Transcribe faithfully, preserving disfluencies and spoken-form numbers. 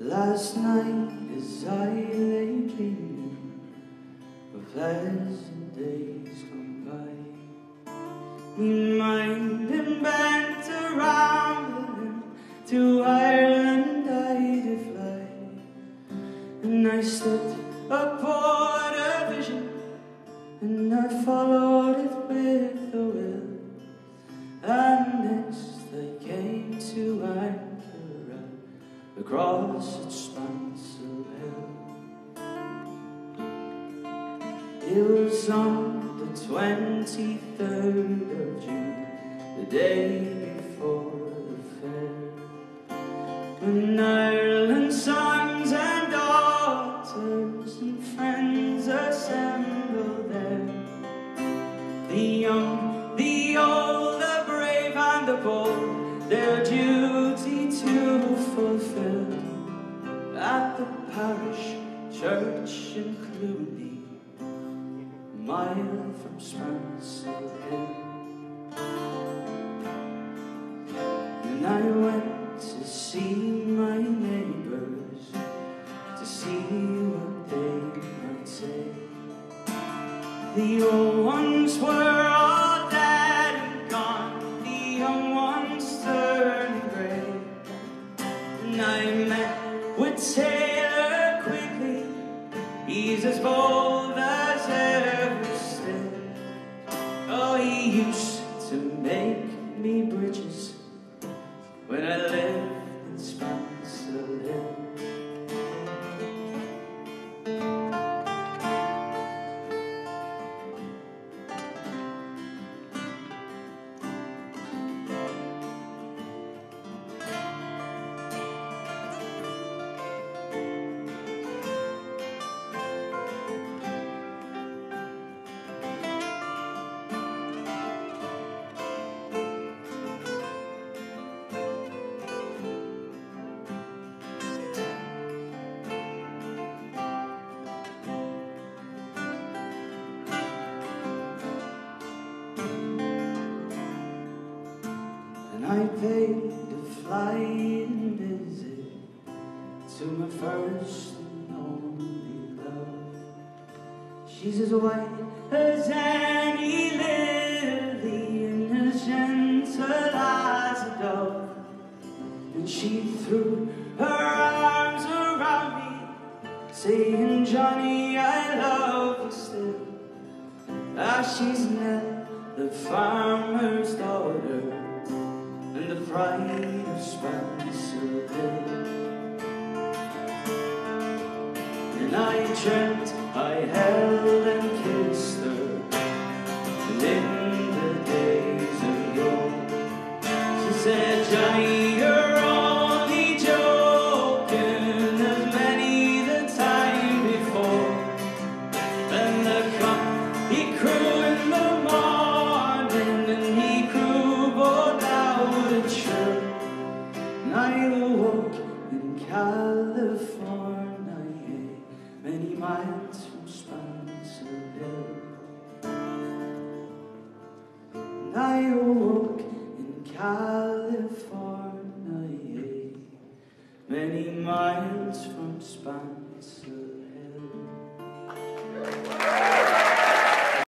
Last night as I lay dreaming of pleasant days gone by, me mind and bent around him, to Ireland I did fly, and I stepped aboard a vision, and I followed it with a will, and next I came to anchor across its Spancil hill. It was on the twenty-third of June, the day before the fair, when Ireland's sons and daughters and friends assembled there. The young, the old, the brave and the bold, their duty to fulfill at the parish church in Clooney, a mile from Spancil Hill. And I went to see my neighbours, to see what they might say. The old ones were all dead and gone, the young ones turning grey. And I met with Taylor quickly, he's as bold as ever still. Oh, he used to make me bridges when I lived in Spancil Hill. I paid a flying visit to my first and only love. She's as white as any lily and as gentle as a dove, and she threw her arms around me, saying, Johnny, I love you still. Ah, she's Nell, the farmer's daughter, and the pride of Spancil Hill. And I dreamt I held and kissed her, and in the days of yore, she said, Johnny, you're only joking, as many the time before. Then the cock, he crew in the morning, and he crew both out and sure. And I awoke in California, many miles from Spancil Hill. And I awoke in California.